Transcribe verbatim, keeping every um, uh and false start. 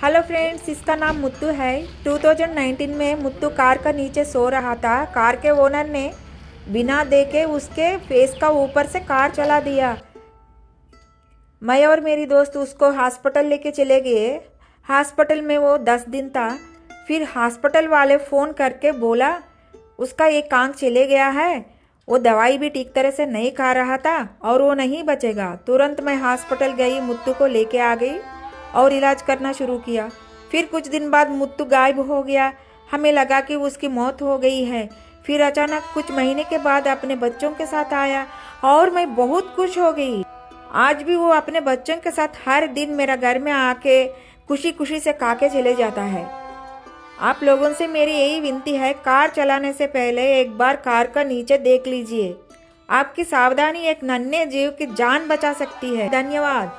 Hello friends, इसका नाम मुत्तू है। दो हज़ार उन्नीस में मुत्तू कार का नीचे सो रहा था। कार के ओनर ने बिना देखे उसके फेस का ऊपर से कार चला दिया। मैं और मेरी दोस्त उसको हॉस्पिटल लेके चले गए। हॉस्पिटल में वो दस दिन था। फिर हॉस्पिटल वाले फ़ोन करके बोला उसका एक आंख चले गया है, वो दवाई भी ठीक तरह से नहीं खा रहा था और वो नहीं बचेगा। तुरंत मैं हॉस्पिटल गई, मुत्तू को लेके आ गई और इलाज करना शुरू किया। फिर कुछ दिन बाद मुत्तू गायब हो गया। हमें लगा कि उसकी मौत हो गई है। फिर अचानक कुछ महीने के बाद अपने बच्चों के साथ आया और मैं बहुत खुश हो गई। आज भी वो अपने बच्चों के साथ हर दिन मेरा घर में आके खुशी खुशी से खाके चले जाता है। आप लोगों से मेरी यही विनती है, कार चलाने से पहले एक बार कार का नीचे देख लीजिए। आपकी सावधानी एक नन्हे जीव की जान बचा सकती है। धन्यवाद।